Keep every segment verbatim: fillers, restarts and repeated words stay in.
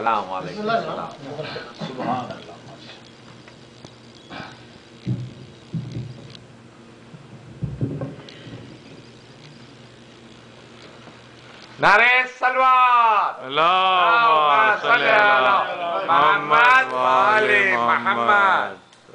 अस्सलाम वालेकुम। सुभान अल्लाह। नारे सलवात अल्लाहुम्मा सल्ली अला मोहम्मद व आले मोहम्मद।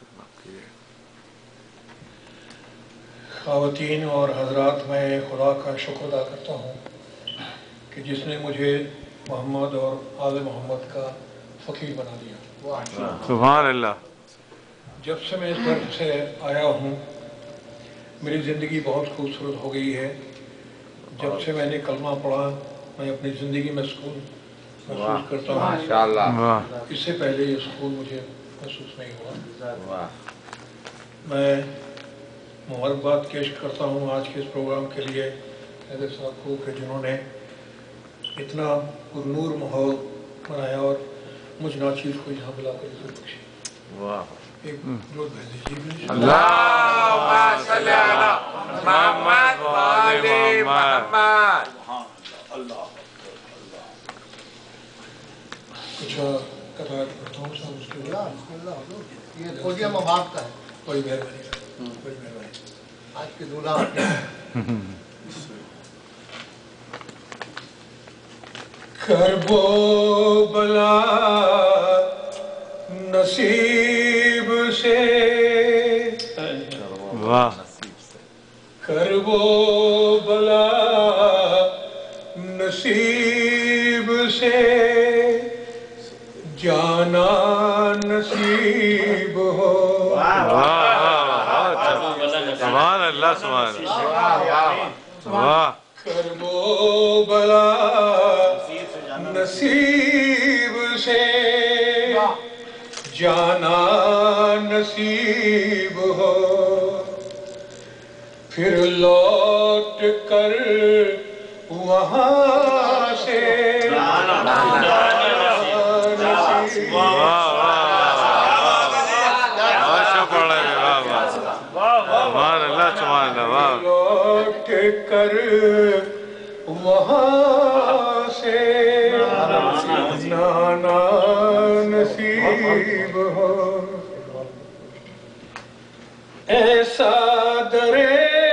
ख़वातीन और हज़रात, मैं खुदा का शुक्र अदा करता हूँ कि जिसने मुझे मोहम्मद और आले मोहम्मद का फ़कीर बना दिया। सुभान अल्लाह। जब से मैं इस तरफ से आया हूँ मेरी ज़िंदगी बहुत खूबसूरत हो गई है। जब से मैंने कलमा पढ़ा मैं अपनी ज़िंदगी में सुकून महसूस करता हूँ। माशाअल्लाह। इससे पहले ये सुकून मुझे महसूस नहीं हुआ। मैं मुबारकबाद पेश करता हूँ आज के इस प्रोग्राम के लिए हैदर साहब को कि जिन्होंने इतना पुरनूर माहौल बनाया और मुझ नाचीज़ को यहाँ बुलाकर इज़्ज़त बख्शी। वाह। एक दुरूद भेज दीजिए। अल्लाहुम्मा सल्ली अला मोहम्मद व आले मोहम्मद। कुछ कतार पढ़ता हूँ साहब उसके लिए। ये पोडियम अब आपका है। बड़ी मेहरबानी, बड़ी मेहरबानी। आज के दूल्हा करबो बला नसीब से, वाह। करबो बला नसीब से, जाना नसीब हो। सुभान अल्लाह, सुभान अल्लाह। वाह। करबो बला नसीब से, जाना नसीब हो, फिर लौट कर वहाँ से लौट कर वहाँ से नाना नसीब हो। ऐसा दरे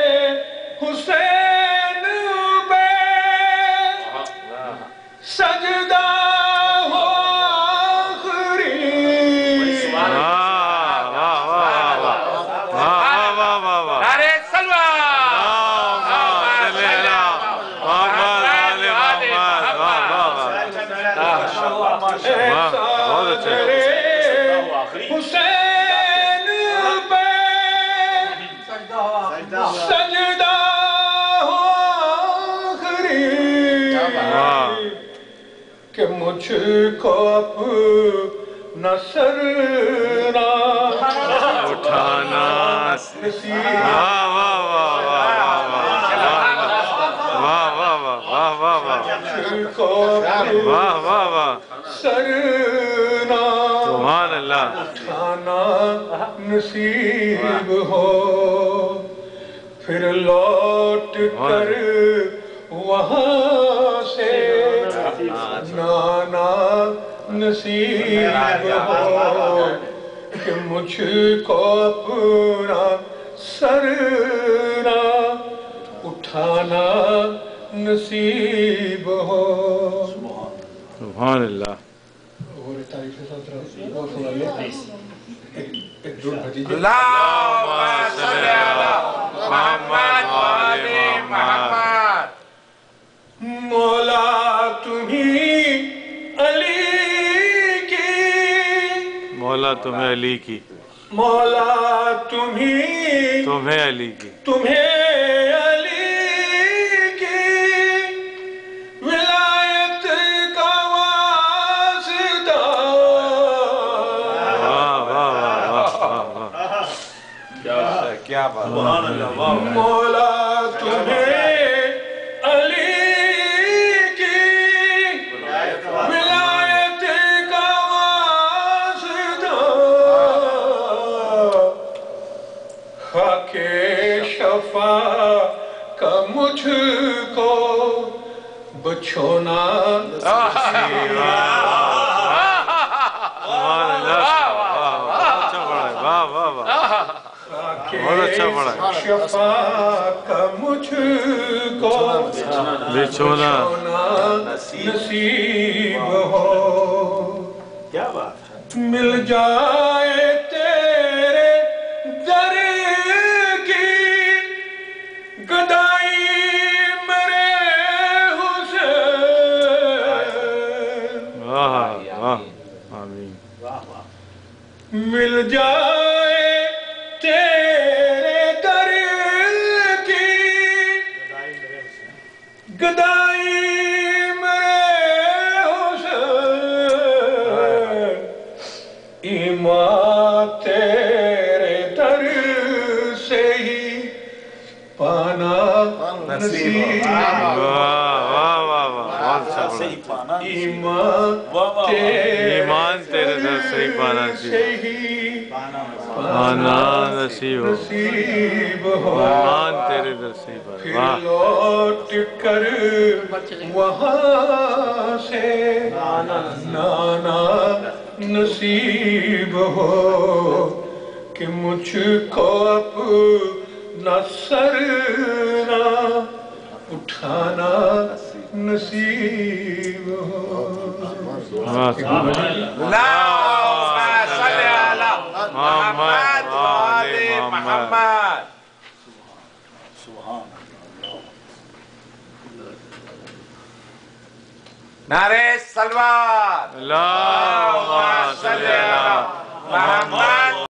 हुसैन पे सजदा हो आखिरी। नारे सलवात। हुसैन पे सजदा हो आखिरी कि मुझको अपना सरना उठाना नसीब। मुझको वाह वाह वाह। सरना सुभान अल्लाह। उठाना नसीब हो, फिर लौट कर वहाँ से नाना नसीब हो कि मुझको अपना सरना उठाना नसीब हो। सुभान अल्लाह। और तारीफ के साथ और सुनाइए। एक दूर भतीजे। अल्लाहुम्मा सल्ली अला मोहम्मद व आले मोहम्मद। मौला तुम्हीं अली की, मौला तुम्हें अली की, मौला तुम्हीं तुम्हें अली की, तुम्हें अली की विलायत का वास्ता। वाह वाह वाह वाह वाह। क्या बात। मौला तुम्हें अली की विलायत का वास्ता, खाके शफा का मुझको बछोना। سبحان اللہ بہت اچھا پڑھا ہے واہ واہ واہ بہت اچھا پڑھا ہے شفا کا مجھ کو بچھونا نصیب ہو کیا بات مل جائے تیرے در کی گدائی میرے حسین واہ واہ آمین مل جائے تیرے در کی گدائی میرے حسین ایمان تیرے در سے ہی پانا نصیب واہ واہ واہ واہ بہت اچھا پڑھا ایمان ایمان تیرے در سے ہی پانا نصیب پانا نصیب ہو ایمان تیرے در سے ہی پانا پھر واہ لوٹ کر وہاں سے نانا نصیب ہو کہ مجھ کو اپنا سر نہ اٹھانا نصیب ہو اللہم صلی علی محمد و آل محمد نعرہ سلوات اللہم صلی علی محمد